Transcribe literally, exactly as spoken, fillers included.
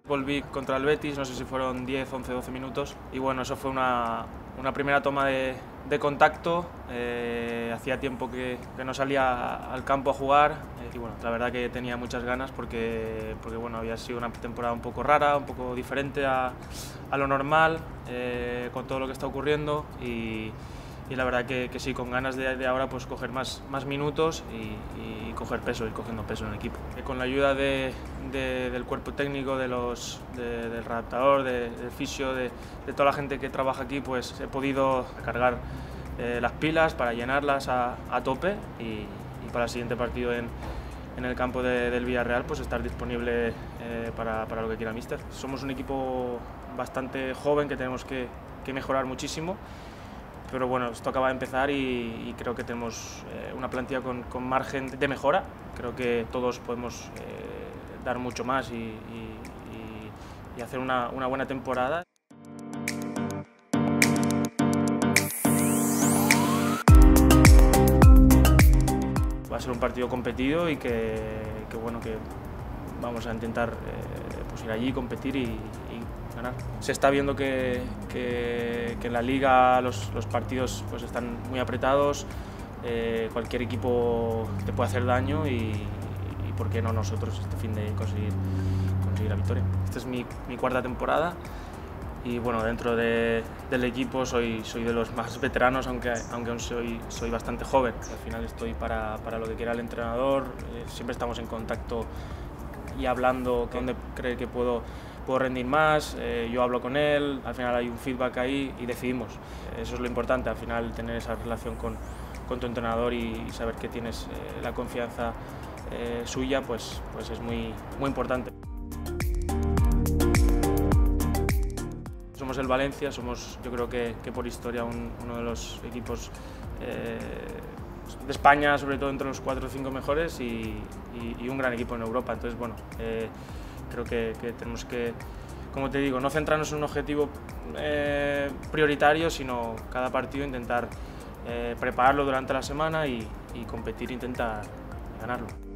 Volví contra el Betis, no sé si fueron diez, once, doce minutos, y bueno, eso fue una, una primera toma de, de contacto. Eh, hacía tiempo que, que no salía al campo a jugar, eh, y bueno, la verdad que tenía muchas ganas porque, porque bueno, había sido una temporada un poco rara, un poco diferente a, a lo normal, eh, con todo lo que está ocurriendo, y, y la verdad que, que sí, con ganas de, de ahora pues coger más, más minutos y, y coger peso, ir cogiendo peso en el equipo. Eh, con la ayuda de, de, del cuerpo técnico, de los, de, del redactador, de, del fisio, de, de toda la gente que trabaja aquí, pues he podido cargar eh, las pilas para llenarlas a, a tope y, y para el siguiente partido en, en el campo de, del Villarreal pues estar disponible eh, para, para lo que quiera míster. Somos un equipo bastante joven que tenemos que, que mejorar muchísimo. Pero bueno, esto acaba de empezar y, y creo que tenemos eh, una plantilla con, con margen de mejora. Creo que todos podemos eh, dar mucho más y, y, y hacer una, una buena temporada. Va a ser un partido competido y que, que bueno, que vamos a intentar eh, pues ir allí, competir y, y ganar. Se está viendo que, que, que en la liga los, los partidos pues están muy apretados, eh, cualquier equipo te puede hacer daño y, y por qué no nosotros este fin de conseguir, conseguir la victoria. Esta es mi, mi cuarta temporada y bueno, dentro de, del equipo soy, soy de los más veteranos, aunque, aunque aún soy, soy bastante joven. Al final estoy para, para lo que quiera el entrenador, eh, siempre estamos en contacto y hablando dónde cree que puedo, puedo rendir más, eh, yo hablo con él, al final hay un feedback ahí y decidimos. Eso es lo importante, al final tener esa relación con, con tu entrenador y, y saber que tienes eh, la confianza eh, suya, pues, pues es muy, muy importante. Somos el Valencia, somos yo creo que, que por historia un, uno de los equipos eh, de España, sobre todo entre los cuatro o cinco mejores y, y, y un gran equipo en Europa. Entonces, bueno, eh, creo que, que tenemos que, como te digo, no centrarnos en un objetivo eh, prioritario, sino cada partido intentar eh, prepararlo durante la semana y, y competir e intentar ganarlo.